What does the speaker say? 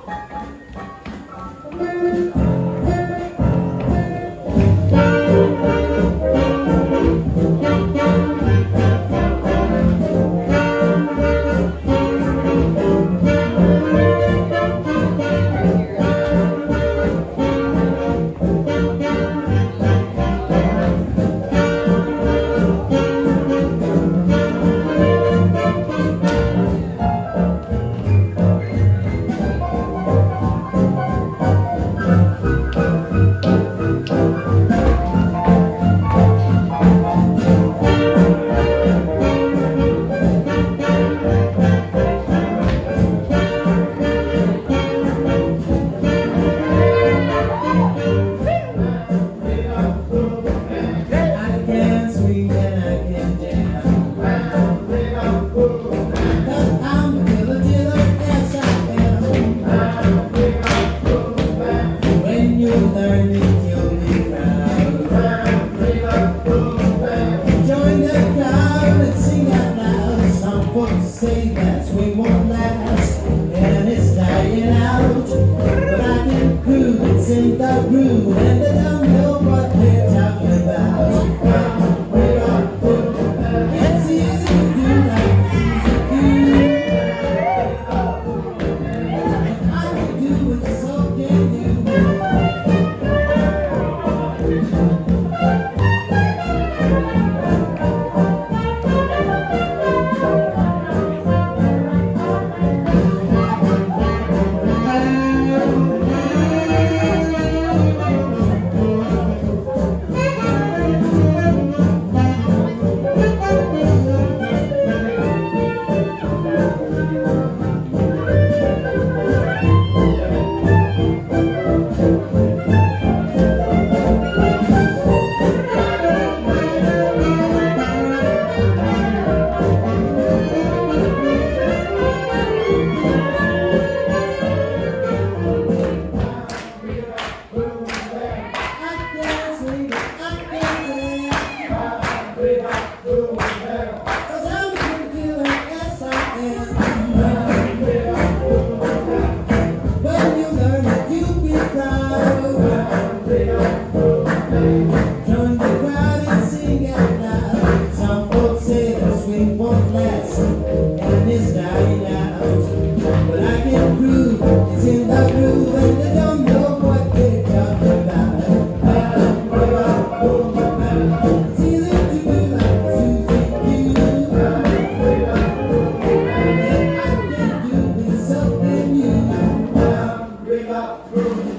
Say that we won't last, and it's dying out. But I can prove it's in the groove, and they don't know what they're talking about. It's easy to do like easy to do. And I can do it, so can you. Join the crowd and sing out loud. Some folks say the swing won't last, and it's dying out. But I can prove it's in the groove, and they don't know what they're talking about. It's easy to do like Susie do. And I can do it, so can you.